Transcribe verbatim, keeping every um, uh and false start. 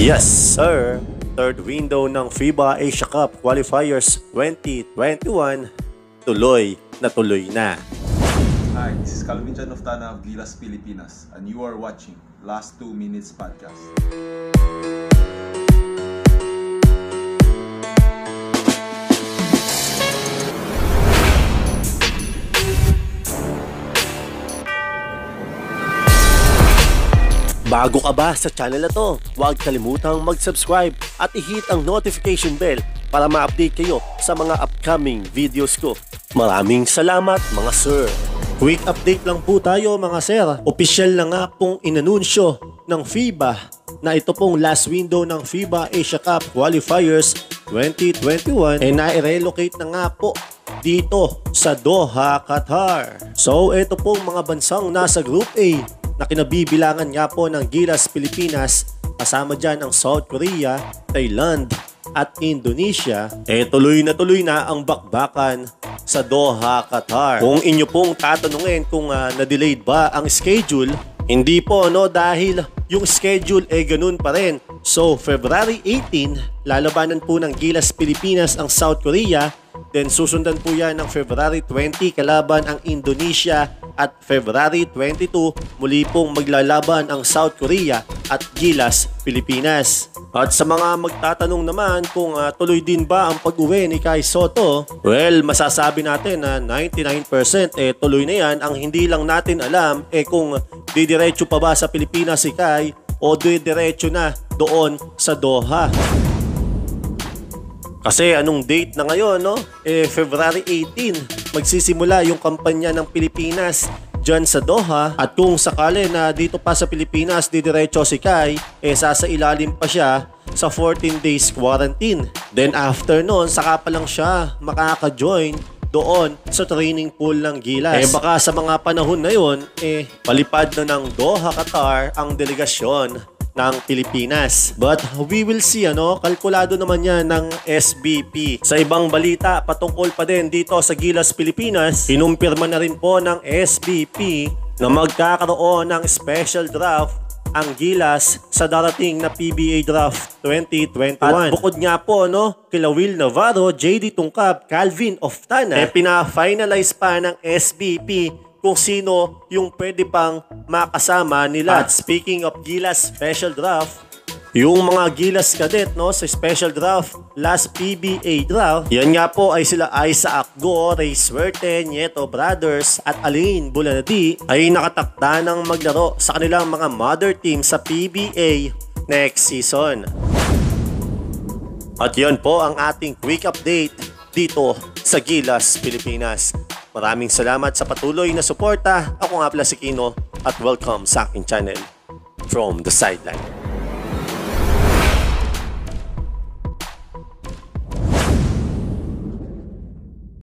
Yes, sir! Third window ng FIBA Asia Cup Qualifiers twenty twenty-one, tuloy na tuloy na. Hi, this is Calvin John of Tana of Gilas, Pilipinas, and you are watching Last two Minutes Podcast. Bago ka ba sa channel na to, huwag kalimutang mag-subscribe at i-hit ang notification bell para ma-update kayo sa mga upcoming videos ko. Maraming salamat mga sir! Quick update lang po tayo mga sir. Opisyal na nga pong inanunsyo ng FIBA na ito pong last window ng FIBA Asia Cup Qualifiers twenty twenty-one ay na-relocate na nga po dito sa Doha, Qatar. So ito pong mga bansang nasa Group A na kinabibilangan nga po ng Gilas Pilipinas, kasama dyan ang South Korea, Thailand at Indonesia, eh tuloy na tuloy na ang bakbakan sa Doha, Qatar. Kung inyo pong tatanungin kung uh, na-delayed ba ang schedule, hindi po no, dahil yung schedule eh ganun pa rin. So February eighteen, lalabanan po ng Gilas Pilipinas ang South Korea, then susundan po yan ng February twenty kalaban ang Indonesia, at February twenty-two muli pong maglalaban ang South Korea at Gilas Pilipinas. At sa mga magtatanong naman kung uh, tuloy din ba ang pag-uwi ni Kai Sotto, well, masasabi natin na ninety-nine percent eh tuloy na yan. Ang hindi lang natin alam eh kung didiretso pa ba sa Pilipinas si Kai o didiretso na doon sa Doha. Kasi anong date na ngayon, no? Eh, February eighteen, magsisimula yung kampanya ng Pilipinas dyan sa Doha. At kung sakali na dito pa sa Pilipinas, didiretso si Kai, eh sasailalim pa siya sa fourteen days quarantine. Then after nun, saka pa lang siya makaka-join doon sa training pool ng Gilas. Eh baka sa mga panahon na yun, eh palipad na ng Doha, Qatar ang delegasyon ng Pilipinas. But we will see, ano, kalkulado naman yan ng S B P. Sa ibang balita, patungkol pa din dito sa Gilas Pilipinas, kinumpirma na rin po ng S B P na magkakaroon ng special draft ang Gilas sa darating na P B A Draft twenty twenty-one. At bukod nga po, no, kila Will Navarro, J D Tungkab, Calvin of Tana, eh pina-finalize pa ng S B P kung sino yung pwede pang makasama nila. At speaking of Gilas Special Draft, yung mga Gilas Cadet, no, sa Special Draft, last P B A Draft, yan nga po ay sila Isaac Go, Ray Suerte, Nieto Brothers at Aline Bulanadi ay nakatakda ng maglaro sa kanilang mga mother team sa P B A next season. At yan po ang ating quick update dito sa Gilas Pilipinas. Maraming salamat sa patuloy na suporta. Ako nga pala si Kino at welcome sa aking channel from the sideline.